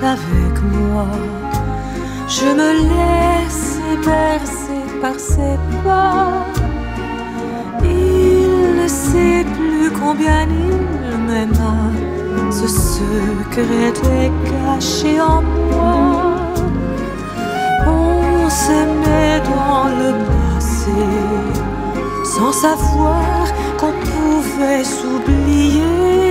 avec moi. Je me laisse bercer par ses pas. Il ne sait plus combien il m'aima. Ce secret est caché en moi. On s'aimait dans le passé, sans savoir qu'on pouvait s'oublier.